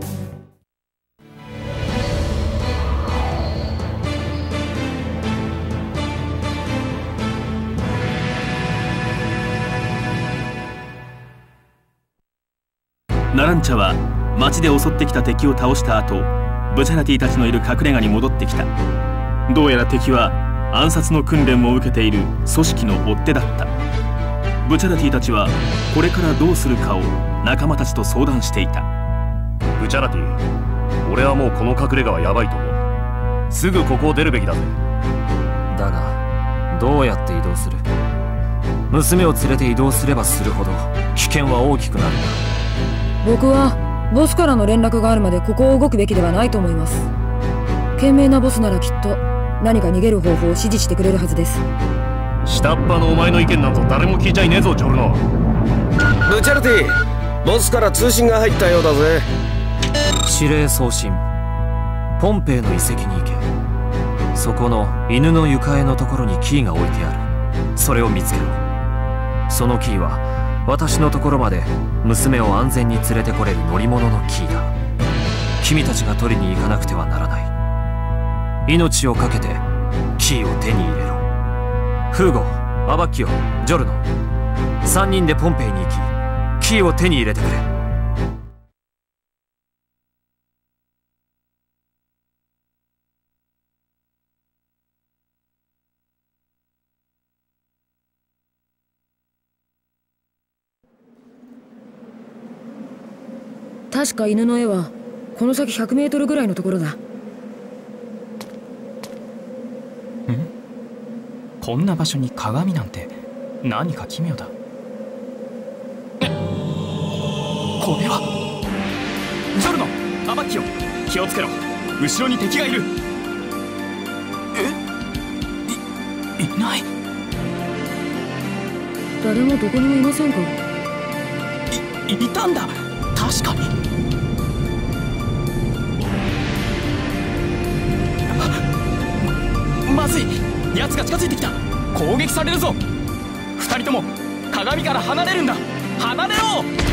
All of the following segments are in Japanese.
ナランチャは町で襲ってきた敵を倒した後、ブチャラティたちのいる隠れ家に戻ってきた。どうやら敵は暗殺の訓練を受けている組織の追っ手だった。ブチャラティたちはこれからどうするかを仲間たちと相談していた。 ブチャラティ、俺はもうこの隠れ家はヤバいと思う。すぐここを出るべきだぜ。 だがどうやって移動する？娘を連れて移動すればするほど危険は大きくなるんだ。 僕はボスからの連絡があるまでここを動くべきではないと思います。賢明なボスならきっと何か逃げる方法を指示してくれるはずです。 下っ端のお前の意見なんぞ誰も聞いちゃいねえぞ、ジョルノ。 ブチャルティ、ボスから通信が入ったようだぜ。 指令送信。ポンペイの遺跡に行け。そこの犬の床絵のところにキーが置いてある。それを見つけろ。そのキーは私のところまで娘を安全に連れてこれる乗り物のキーだ。君たちが取りに行かなくてはならない。命を懸けてキーを手に入れろ。フーゴ、アバッキオ、ジョルノ、3人でポンペイに行きキーを手に入れてくれ。 確か犬の絵はこの先100メートルぐらいのところだ。 こんな場所に鏡なんて何か奇妙だ。これはジョルノ、アバッキオ、気をつけろ。後ろに敵がいる。いない。 誰もどこにもいませんか？ いたんだ。確かに。まずい、奴が近づいてきた。攻撃されるぞ。二人とも鏡から離れるんだ。離れろ。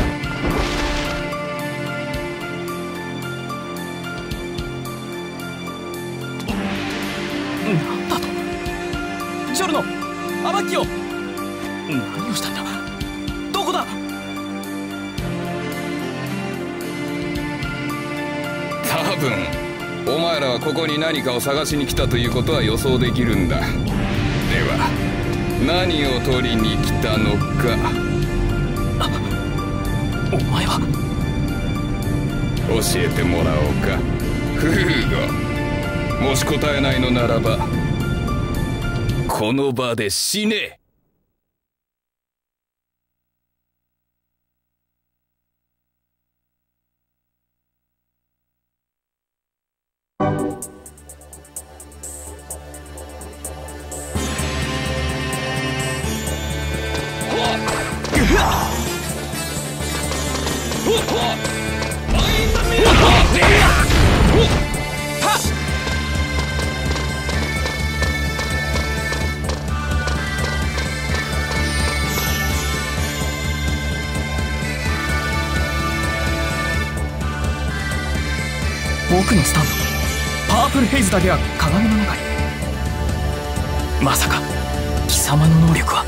なんだと。ジョルノ、アバッキオ、何をしたんだ。どこだ。 多分お前らはここに何かを探しに来たということは予想できるんだ。では何を取りに来たのか。 お前は。 教えてもらおうか、フーゴ。もし答えないのならばこの場で死ね。 僕のスタンド、パープルヘイズだけが鏡の中に。まさか貴様の能力は。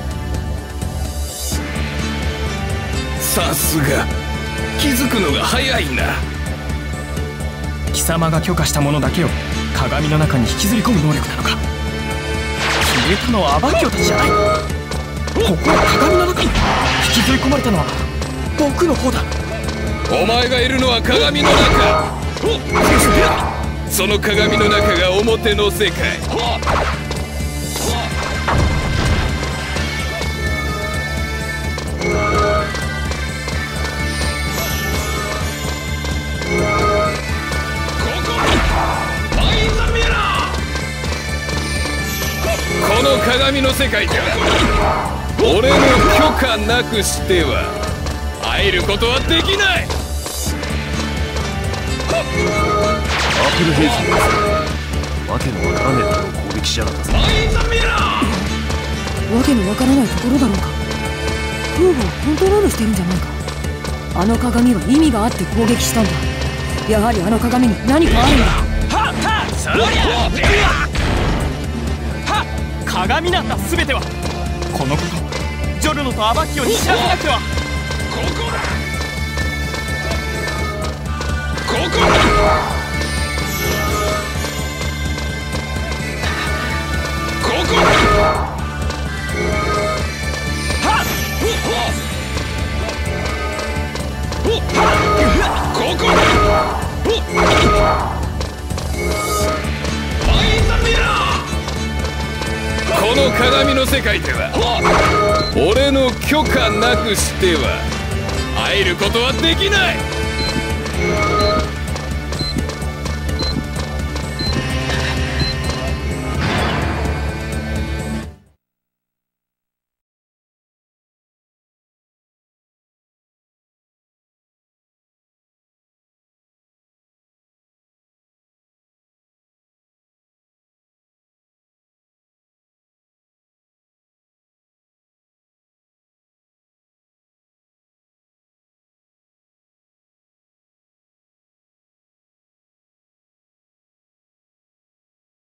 さすが気づくのが早いな。 貴様が許可したものだけを鏡の中に引きずり込む能力なのか。消えたのはアバッキオたちじゃない。ここは鏡の中に引きずり込まれたのは僕の方だ。 お前がいるのは鏡の中。その鏡の中が表の世界。この鏡の世界では俺の許可なくしては入ることはできない。 パープルヘイズのわけのわからねえところを攻撃しやがったぞ。 わけのわからないところだろうか。フーゴをコントロールしてるんじゃないか。あの鏡は意味があって攻撃したんだ。 やはりあの鏡に何かあるんだ。 鏡なんだ全ては。このことジョルノとアバッキオに知らせなくては。 ここだ、ここだ。ここだ。ここだ。この鏡の世界では俺の許可なくしては入ることはできない。